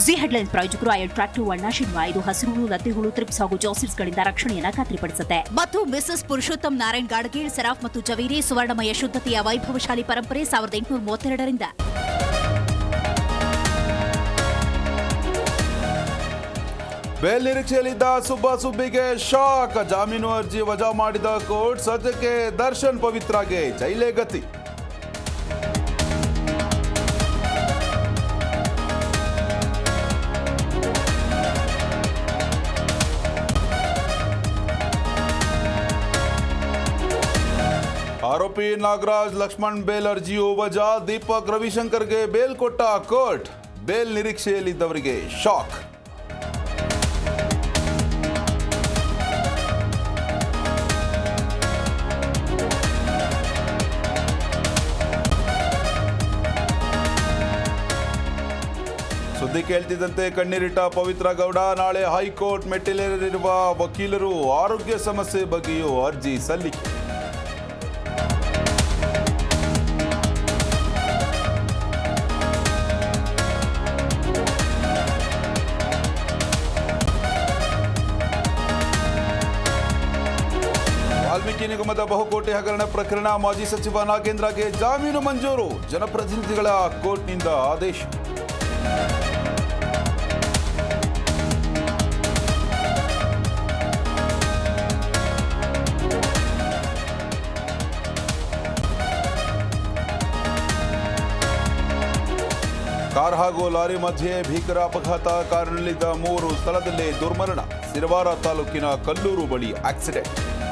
G headlines ಪ್ರಾಯೋಜಕರು ಐಎಲ್ tractor ವರ್ಣಾಶಿನ್ವ ಇದು ಹಸಿರು ಲದ್ದಿಹುಳು ತ್ರಿಪ್ಸ್ ಹಾಗೂ ಜಾಸಿಡ್ಸ್ಗಳಿಂದ ರಕ್ಷಣೆಯನ್ನು ಖಾತ್ರಿಪಡಿಸುತ್ತೆ. ಮತ್ತು ಮಿಸಸ್ ಪುರುಷೋತ್ತಮ್ ನಾರಾಯಣ್ ಗಾಡ್ಗೀಳ್ ಸೆರಾಫ್ ಮತ್ತು ಜವೀರಿ ಸುವರ್ಣಮಯ ಶುದ್ಧತೆಯ ವೈಭವಶಾಲಿ ಪರಂಪರೆ 1832ರಿಂದ. Bale ನಿರೀಕ್ಷೆಯಲ್ಲಿದ್ದ ಸುಬ್ಬಿಗೆ shock. ಜಾಮೀನು ಅರ್ಜಿ ವಜಾ ಮಾಡಿದ ಕೋರ್ಟ್. ಸದ್ಯಕ್ಕೆ ದರ್ಶನ್ ಪವಿತ್ರಾಗೆ ಜೈಲೇ ಗತಿ. ಆರೋಪಿ ನಾಗರಾಜ್ ಲಕ್ಷ್ಮಣ್ ಬೇಲ್ ಅರ್ಜಿಯು ವಜಾ. ದೀಪಕ್ ರವಿಶಂಕರ್ಗೆ ಬೇಲ್ ಕೊಟ್ಟ ಕೋರ್ಟ್. ಬೇಲ್ ನಿರೀಕ್ಷೆಯಲ್ಲಿದ್ದವರಿಗೆ ಶಾಕ್. ಸುದ್ದಿ ಕೇಳ್ತಿದ್ದಂತೆ ಕಣ್ಣೀರಿಟ್ಟ ಪವಿತ್ರ ಗೌಡ. ನಾಳೆ ಹೈಕೋರ್ಟ್ ಮೆಟ್ಟಿಲೇರಿರುವ ವಕೀಲರು ಆರೋಗ್ಯ ಸಮಸ್ಯೆ ಬಗ್ಗೆಯೂ ಅರ್ಜಿ ಸಲ್ಲಿಕೆ. ವಾಲ್ಮೀಕಿ ನಿಗಮದ ಬಹುಕೋಟಿ ಹಗರಣ ಪ್ರಕರಣ. ಮಾಜಿ ಸಚಿವ ನಾಗೇಂದ್ರಗೆ ಜಾಮೀನು ಮಂಜೂರು. ಜನಪ್ರತಿನಿಧಿಗಳ ಕೋರ್ಟ್ನಿಂದ ಆದೇಶ. ಕಾರ್ ಹಾಗೂ ಲಾರಿ ಮಧ್ಯೆ ಭೀಕರ ಅಪಘಾತ. ಕಾರಿನಲ್ಲಿದ್ದ 3 ಸ್ಥಳದಲ್ಲೇ ದುರ್ಮರಣ. ಸಿರವಾರ ತಾಲೂಕಿನ ಕಲ್ಲೂರು ಬಳಿ ಆಕ್ಸಿಡೆಂಟ್.